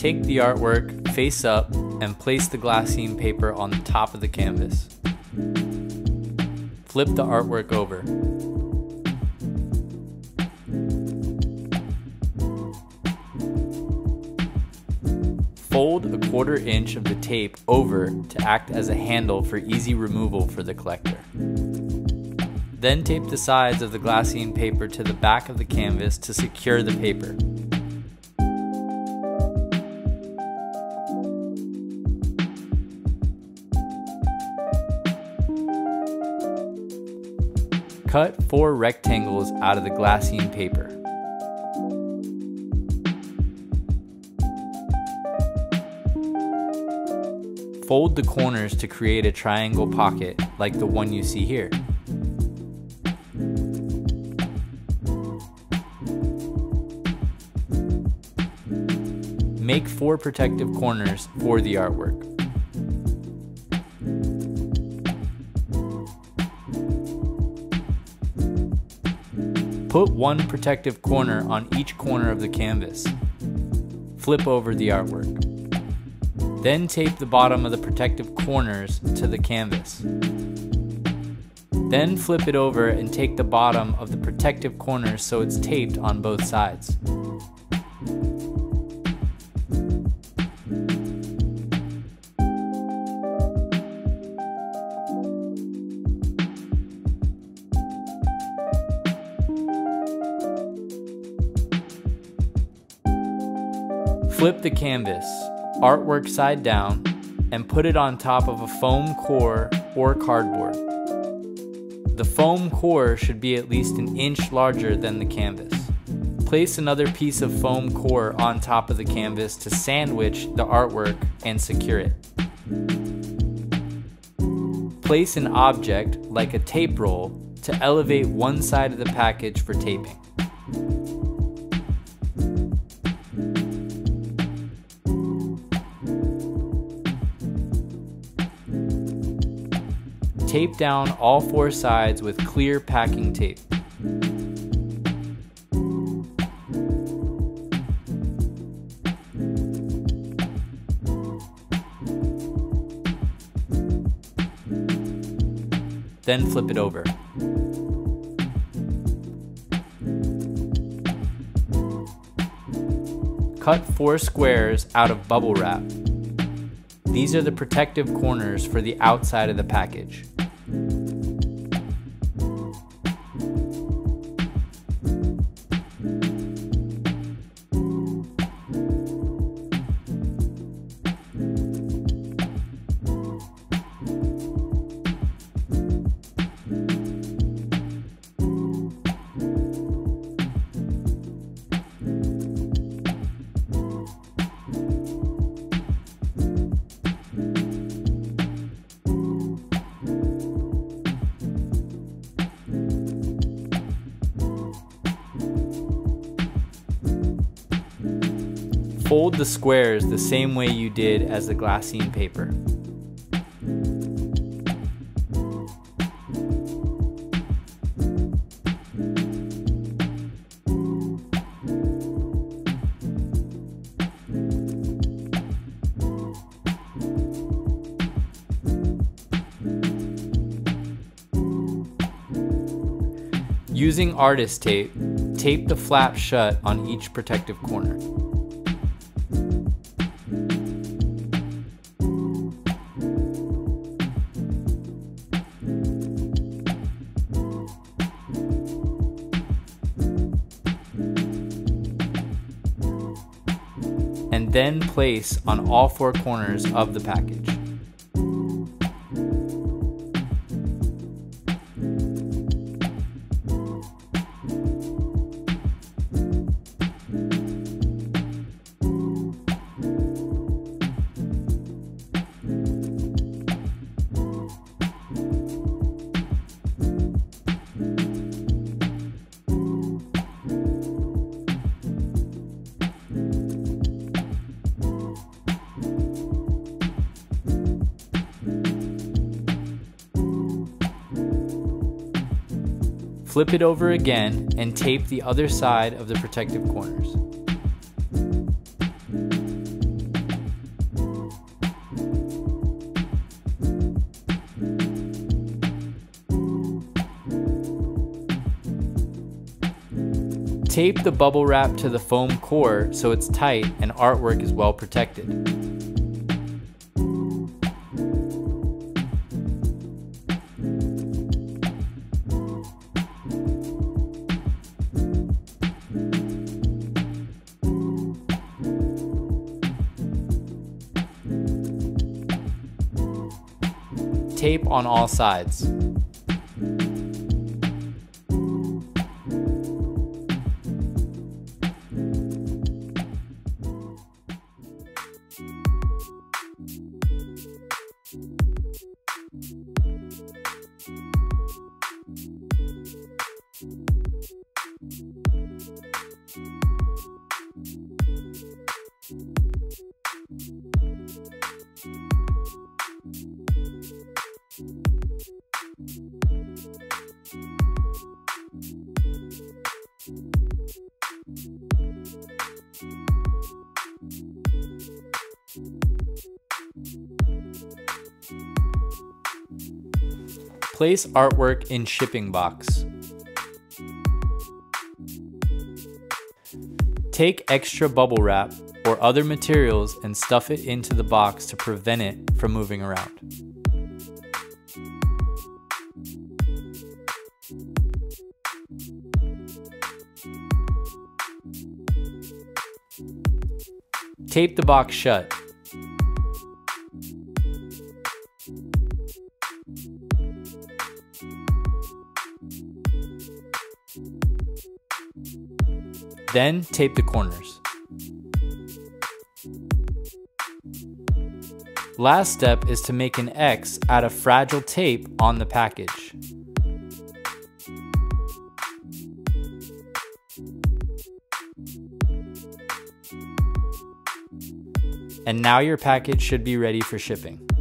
Take the artwork face up and place the glassine paper on the top of the canvas. Flip the artwork over. Fold a 1/4 inch of the tape over to act as a handle for easy removal for the collector. Then tape the sides of the glassine paper to the back of the canvas to secure the paper. Cut 4 rectangles out of the glassine paper. Fold the corners to create a triangle pocket like the one you see here. Make 4 protective corners for the artwork. Put 1 protective corner on each corner of the canvas. Flip over the artwork. Then tape the bottom of the protective corners to the canvas. Then flip it over and take the bottom of the protective corners so it's taped on both sides. Flip the canvas, artwork side down, and put it on top of a foam core or cardboard. The foam core should be at least an inch larger than the canvas. Place another piece of foam core on top of the canvas to sandwich the artwork and secure it. Place an object, like a tape roll, to elevate one side of the package for taping. Tape down all 4 sides with clear packing tape. Then flip it over. Cut 4 squares out of bubble wrap. These are the protective corners for the outside of the package. Fold the squares the same way you did as the glassine paper. Using artist tape, tape the flap shut on each protective corner. And then place on all 4 corners of the package. Flip it over again and tape the other side of the protective corners. Tape the bubble wrap to the foam core so it's tight and artwork is well protected. Tape on all sides. Place artwork in shipping box. Take extra bubble wrap or other materials and stuff it into the box to prevent it from moving around. Tape the box shut. Then tape the corners. Last step is to make an X out of fragile tape on the package. And now your package should be ready for shipping.